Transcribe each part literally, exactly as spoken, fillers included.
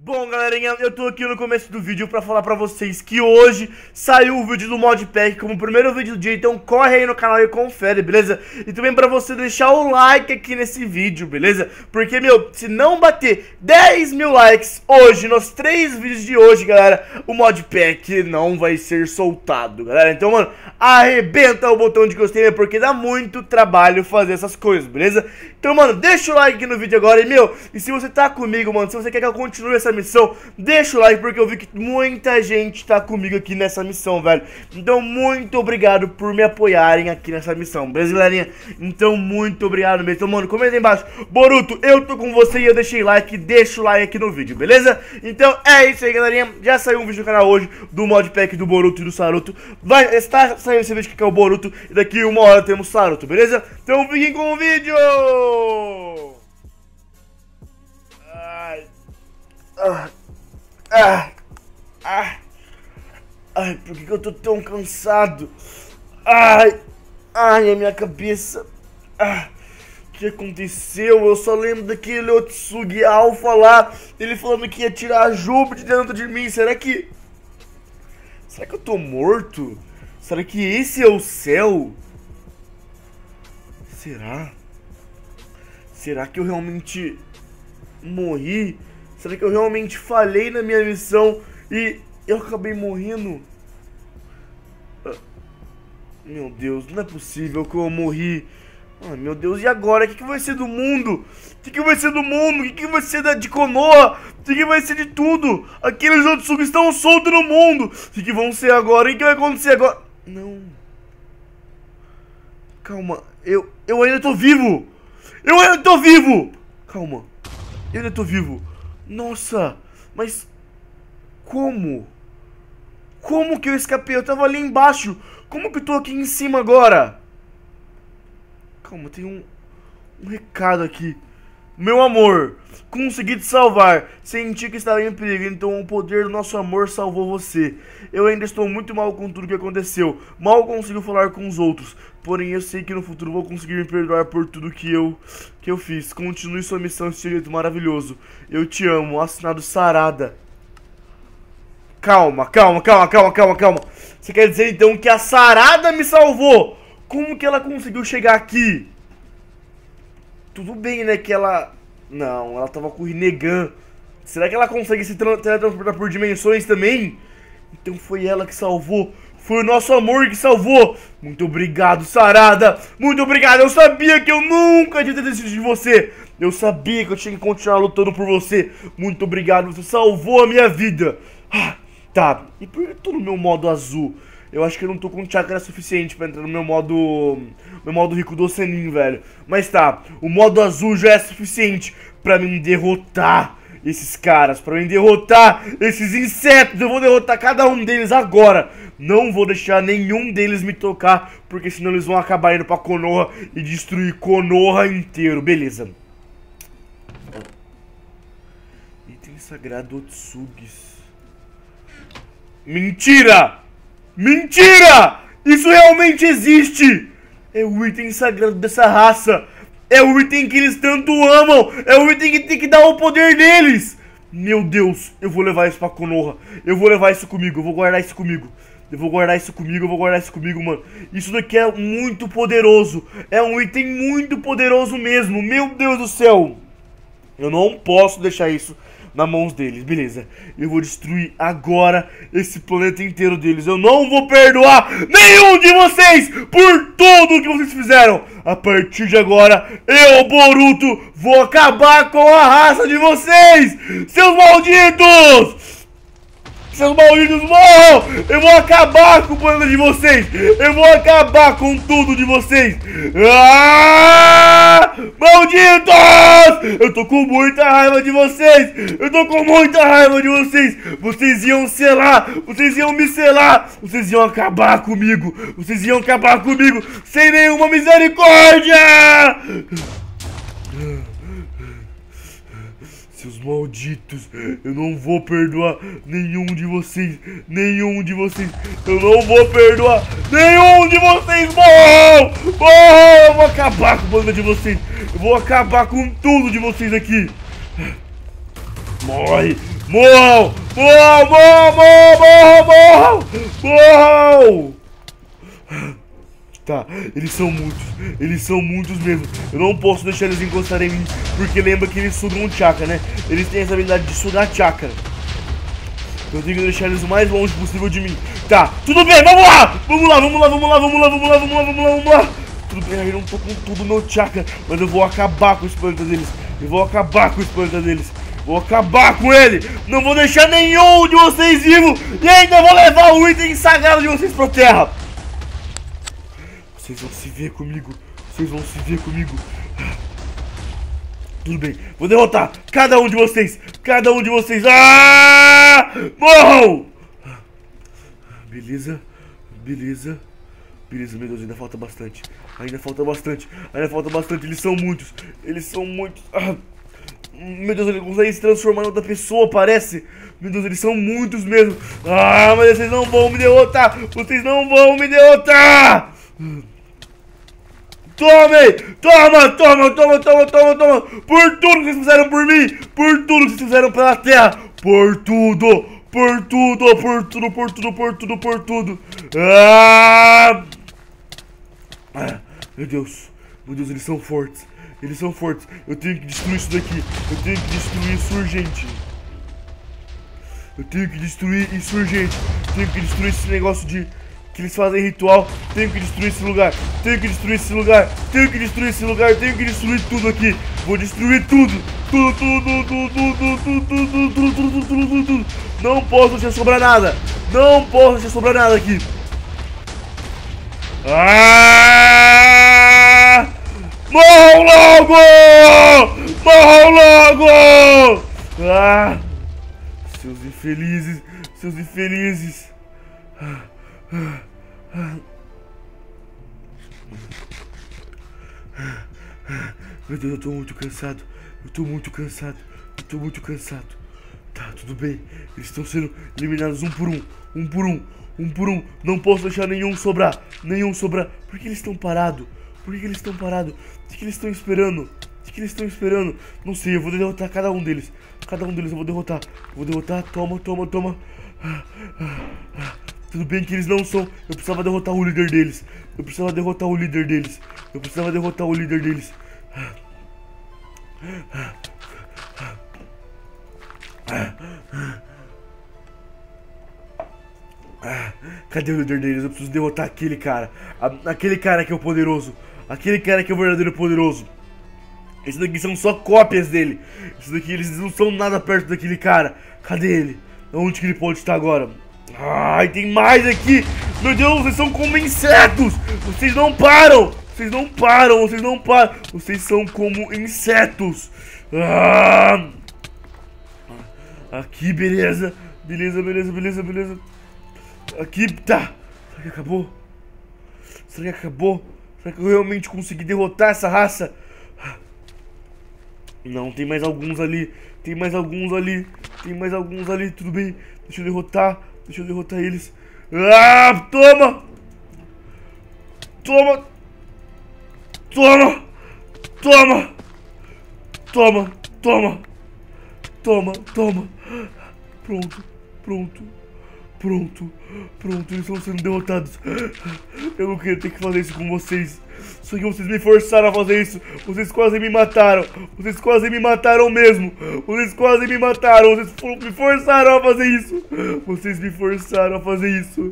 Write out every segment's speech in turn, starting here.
Bom, galerinha, eu tô aqui no começo do vídeo pra falar pra vocês que hoje saiu o vídeo do Modpack como o primeiro vídeo do dia, então corre aí no canal e confere, beleza? E também pra você deixar o like aqui nesse vídeo, beleza? Porque, meu, se não bater dez mil likes hoje, nos três vídeos de hoje, galera, o Modpack não vai ser soltado, galera. Então, mano, arrebenta o botão de gostei, porque dá muito trabalho fazer essas coisas, beleza? Então, mano, deixa o like aqui no vídeo agora e, meu, e se você tá comigo, mano, se você quer que eu continue essa missão, deixa o like, porque eu vi que muita gente tá comigo aqui nessa missão, velho. Então, muito obrigado por me apoiarem aqui nessa missão, beleza, galerinha? Então, muito obrigado mesmo. Então, mano, comenta aí embaixo, Boruto, eu tô com você e eu deixei like, deixa o like aqui no vídeo, beleza? Então, é isso aí, galerinha. Já saiu um vídeo no canal hoje do Modpack do Boruto e do Saruto. Vai estar saindo esse vídeo que é o Boruto e daqui uma hora temos Saruto, beleza? Então, fiquem com o vídeo! Ai... Ah, ah, ah, ai, por que, que eu tô tão cansado? Ai, ai, a minha cabeça. Ah, o que aconteceu? Eu só lembro daquele Otsugi Alpha lá, ele falando que ia tirar a Juba de dentro de mim. Será que... Será que eu tô morto? Será que esse é o céu? Será? Será que eu realmente morri? Será que eu realmente falhei na minha missão e eu acabei morrendo? Meu Deus, não é possível que eu morri. Ai, meu Deus, e agora? O que, que vai ser do mundo? O que, que vai ser do mundo? O que, que vai ser da, de Konoha? O que, que vai ser de tudo? Aqueles Otsugi estão soltos no mundo. O que, que vão ser agora? O que vai acontecer agora? Não. Calma, eu, eu ainda tô vivo. Eu ainda tô vivo. Calma, eu ainda tô vivo. Nossa, mas como? Como que eu escapei? Eu tava ali embaixo. Como que eu tô aqui em cima agora? Calma, tem um, um recado aqui. Meu amor, consegui te salvar. Senti que estava em perigo, então o poder do nosso amor salvou você. Eu ainda estou muito mal com tudo que aconteceu. Mal consigo falar com os outros. Porém, eu sei que no futuro vou conseguir me perdoar por tudo que eu, que eu fiz. Continue sua missão, esse jeito maravilhoso. Eu te amo. Assinado Sarada. Calma, calma, calma, calma, calma, calma. Você quer dizer então que a Sarada me salvou? Como que ela conseguiu chegar aqui? Tudo bem, né, que ela... Não, ela tava com o Rinnegan. Será que ela consegue se teletransportar por dimensões também? Então foi ela que salvou. Foi o nosso amor que salvou. Muito obrigado, Sarada. Muito obrigado. Eu sabia que eu nunca devia ter desistido de você. Eu sabia que eu tinha que continuar lutando por você. Muito obrigado. Você salvou a minha vida. Ah, tá. E por que eu tô no meu modo azul? Eu acho que eu não tô com chakra suficiente pra entrar no meu modo... Meu modo rico do Senin, velho. Mas tá, o modo azul já é suficiente pra me derrotar esses caras. Pra me derrotar esses insetos. Eu vou derrotar cada um deles agora. Não vou deixar nenhum deles me tocar, porque senão eles vão acabar indo pra Konoha e destruir Konoha inteiro. Beleza. Item sagrado Otsugis. Mentira! Mentira! Isso realmente existe! É o item sagrado dessa raça! É o item que eles tanto amam! É o item que tem que dar o poder deles! Meu Deus, eu vou levar isso pra Konoha. Eu vou levar isso comigo, eu vou guardar isso comigo. Eu vou guardar isso comigo, eu vou guardar isso comigo, mano. Isso daqui é muito poderoso. É um item muito poderoso mesmo. Meu Deus do céu! Eu não posso deixar isso nas mãos deles, beleza. Eu vou destruir agora esse planeta inteiro deles. Eu não vou perdoar nenhum de vocês por tudo que vocês fizeram. A partir de agora, eu, Boruto, vou acabar com a raça de vocês, seus malditos! Seus malditos morram! Eu vou acabar com o planeta de vocês! Eu vou acabar com tudo de vocês! Ah! Malditos! Eu tô com muita raiva de vocês! Eu tô com muita raiva de vocês! Vocês iam selar! Vocês iam me selar! Vocês iam acabar comigo! Vocês iam acabar comigo sem nenhuma misericórdia! Seus malditos, eu não vou perdoar nenhum de vocês, nenhum de vocês, eu não vou perdoar nenhum de vocês, morram, morram, eu vou acabar com a banda de vocês, eu vou acabar com tudo de vocês aqui. Morre, Morram! Morram! Morram! Morram! Morram! Morram! Tá, eles são muitos, eles são muitos mesmo. Eu não posso deixar eles encostarem em mim, porque lembra que eles sugam chakra, né? Eles têm essa habilidade de sugar chakra. Eu tenho que deixar eles o mais longe possível de mim. Tá, tudo bem, vamos lá! Vamos lá, vamos lá, vamos lá, vamos lá, vamos lá, vamos lá, vamos lá, vamos lá. Tudo bem, eu não tô com tudo no meu chakra, mas eu vou acabar com os planetas deles. Eu vou acabar com os planetas deles. Vou acabar com ele! Não vou deixar nenhum de vocês vivo! E ainda vou levar o item sagrado de vocês pra terra! Vocês vão se ver comigo. Vocês vão se ver comigo. Tudo bem. Vou derrotar cada um de vocês. Cada um de vocês. Ah! Morram! Beleza. Beleza. Beleza, meu Deus. Ainda falta bastante. Ainda falta bastante. Ainda falta bastante. Eles são muitos. Eles são muitos. Ah! Meu Deus, eles conseguem se transformar em outra pessoa, parece. Meu Deus, eles são muitos mesmo. Ah, mas vocês não vão me derrotar. Vocês não vão me derrotar. Tome! Toma, toma, toma, toma, toma, toma! Por tudo que vocês fizeram por mim! Por tudo que vocês fizeram pela terra! Por tudo! Por tudo, por tudo, por tudo, por tudo, por tudo! Ah! Ah, meu Deus! Meu Deus, eles são fortes! Eles são fortes! Eu tenho que destruir isso daqui! Eu tenho que destruir isso urgente! Eu tenho que destruir isso urgente! Eu tenho que destruir esse negócio de... que eles fazem ritual. Tenho que destruir esse lugar. Tenho que destruir esse lugar. Tenho que destruir esse lugar. Tenho que destruir tudo aqui. Vou destruir tudo. Tudo, tudo, tudo, tudo, tudo, tudo, tudo, tudo, tudo, tudo, tudo. Não posso deixar sobrar nada. Não posso deixar sobrar nada aqui. Ah! Morram logo! Morram logo! Ah! Seus infelizes. Seus infelizes. Ah. Meu Deus, eu tô muito cansado. Eu tô muito cansado. Eu tô muito cansado. Tá, tudo bem. Eles estão sendo eliminados um por um. Um por um. Um por um. Não posso deixar nenhum sobrar. Nenhum sobrar. Por que eles estão parados? Por que eles estão parados? O que eles estão esperando? O que eles estão esperando? Não sei, eu vou derrotar cada um deles. Cada um deles eu vou derrotar. Eu vou derrotar. Toma, toma, toma. Tudo bem que eles não são. Eu precisava derrotar o líder deles. Eu precisava derrotar o líder deles. Eu precisava derrotar o líder deles. Cadê o líder deles? Eu preciso derrotar aquele cara. Aquele cara que é o poderoso. Aquele cara que é o verdadeiro poderoso. Esses daqui são só cópias dele. Esses daqui, eles não são nada perto daquele cara. Cadê ele? Onde que ele pode estar agora? Ai, tem mais aqui. Meu Deus, vocês são como insetos. Vocês não param. Vocês não param, vocês não param. Vocês são como insetos. Ah! Aqui, beleza. Beleza, beleza, beleza, beleza. Aqui, tá. Será que acabou? Será que acabou? Será que eu realmente consegui derrotar essa raça? Não, tem mais alguns ali. Tem mais alguns ali. Tem mais alguns ali, tudo bem. Deixa eu derrotar. Deixa eu derrotar eles. Ah, toma! Toma! Toma! Toma! Toma! Toma! Toma! Toma! Pronto! Pronto! Pronto! Pronto! Eles estão sendo derrotados! Eu não queria ter que fazer isso com vocês! Só que vocês me forçaram a fazer isso! Vocês quase me mataram! Vocês quase me mataram mesmo! Vocês quase me mataram! Vocês me forçaram a fazer isso! Vocês me forçaram a fazer isso!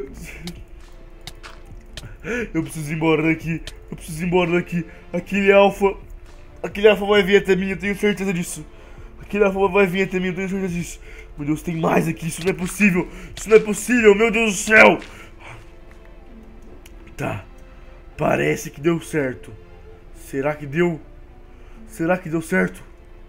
Eu preciso ir embora daqui! Eu preciso ir embora daqui! Aquele alfa... Aquele alfa vai vir até mim, eu tenho certeza disso! Aquele alfa vai vir até mim, eu tenho certeza disso! Meu Deus, tem mais aqui! Isso não é possível! Isso não é possível! Meu Deus do céu! Tá... Parece que deu certo. Será que deu? Será que deu certo?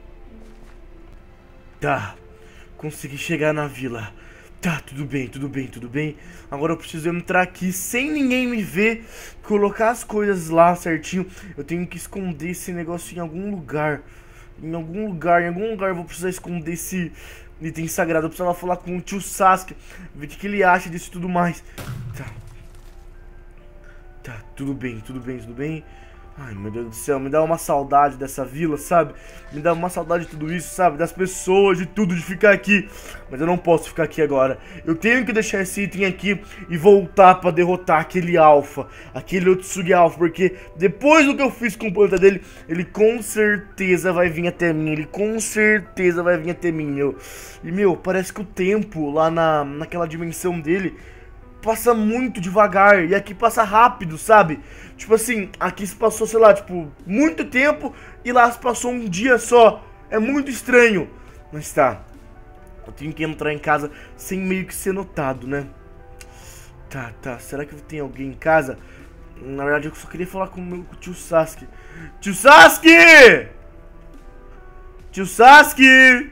Tá. Consegui chegar na vila. Tá, tudo bem, tudo bem, tudo bem. Agora eu preciso entrar aqui sem ninguém me ver. Colocar as coisas lá certinho. Eu tenho que esconder esse negócio em algum lugar. Em algum lugar, em algum lugar eu vou precisar esconder esse item sagrado. Eu precisava falar com o tio Sasuke. Ver o que ele acha disso e tudo mais. Tá. Tá, tudo bem, tudo bem, tudo bem. Ai, meu Deus do céu, me dá uma saudade dessa vila, sabe? Me dá uma saudade de tudo isso, sabe? Das pessoas, de tudo, de ficar aqui. Mas eu não posso ficar aqui agora. Eu tenho que deixar esse item aqui e voltar pra derrotar aquele alfa. Aquele Otsugui alfa, porque depois do que eu fiz com o planeta dele, ele com certeza vai vir até mim. Ele com certeza vai vir até mim, meu. E, meu, parece que o tempo lá na, naquela dimensão dele passa muito devagar, e aqui passa rápido, sabe? Tipo assim, aqui se passou, sei lá, tipo, muito tempo, e lá se passou um dia só. É muito estranho. Mas tá, eu tenho que entrar em casa sem meio que ser notado, né? Tá, tá, será que tem alguém em casa? Na verdade, eu só queria falar com o meu com o tio Sasuke. Tio Sasuke! Tio Sasuke!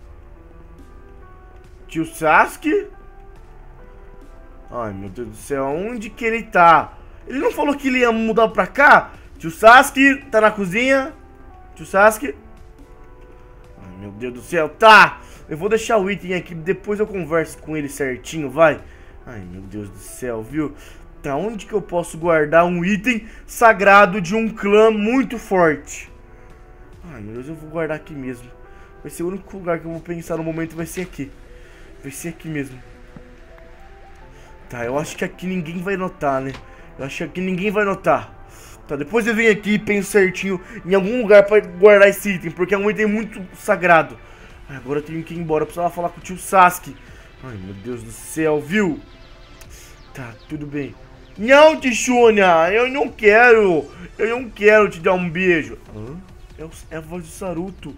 Tio Sasuke? Ai, meu Deus do céu, onde que ele tá? Ele não falou que ele ia mudar pra cá? Tio Sasuke, tá na cozinha? Tio Sasuke? Ai, meu Deus do céu, tá! Eu vou deixar o item aqui, depois eu converso com ele certinho, vai? Ai, meu Deus do céu, viu? Tá, onde que eu posso guardar um item sagrado de um clã muito forte? Ai, meu Deus, eu vou guardar aqui mesmo. Vai ser o único lugar que eu vou pensar no momento, vai ser aqui. Vai ser aqui mesmo. Tá, eu acho que aqui ninguém vai notar, né? Eu acho que aqui ninguém vai notar. Tá, depois eu venho aqui e penso certinho em algum lugar pra guardar esse item, porque é um item muito sagrado. Ai, agora eu tenho que ir embora, eu precisava falar com o tio Sasuke. Ai, meu Deus do céu, viu? Tá, tudo bem. Não, Tichunia, eu não quero. Eu não quero te dar um beijo. Hã? É, o, é a voz do Saruto.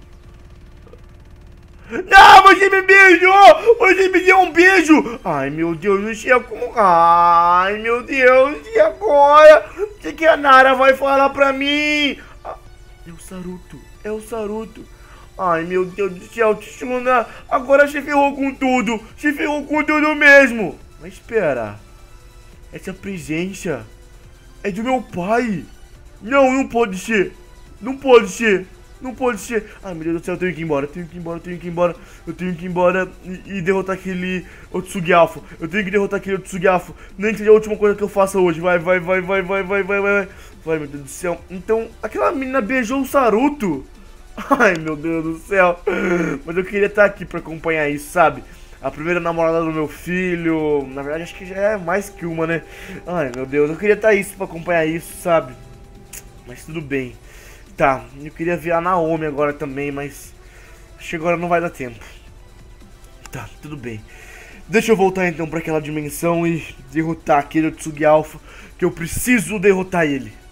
Não, você me beijou! Você me deu um beijo! Ai, meu Deus do céu, como... Ai, meu Deus, e agora? O que, que a Nara vai falar pra mim? Ah, é o Saruto, é o Saruto. Ai, meu Deus do céu, Tsuna, agora se ferrou com tudo. Se ferrou com tudo mesmo. Mas espera, essa presença é do meu pai. Não, não pode ser. Não pode ser. Não pode ser. Ai, meu Deus do céu, eu tenho que ir embora. Eu tenho que ir embora, eu tenho que ir embora. Eu tenho que ir embora e, e derrotar aquele Otsugui alfa. Eu tenho que derrotar aquele Otsugui alfa. Nem que seja a última coisa que eu faça hoje. Vai, vai, vai, vai, vai, vai, vai, vai. Vai, meu Deus do céu. Então, aquela menina beijou o Saruto. Ai, meu Deus do céu. Mas eu queria estar aqui pra acompanhar isso, sabe? A primeira namorada do meu filho. Na verdade, acho que já é mais que uma, né? Ai, meu Deus, eu queria estar isso pra acompanhar isso, sabe? Mas tudo bem. Tá, eu queria ver a Naomi agora também, mas acho que agora não vai dar tempo. Tá, tudo bem. Deixa eu voltar então pra aquela dimensão e derrotar aquele Otsugui alfa, que eu preciso derrotar ele.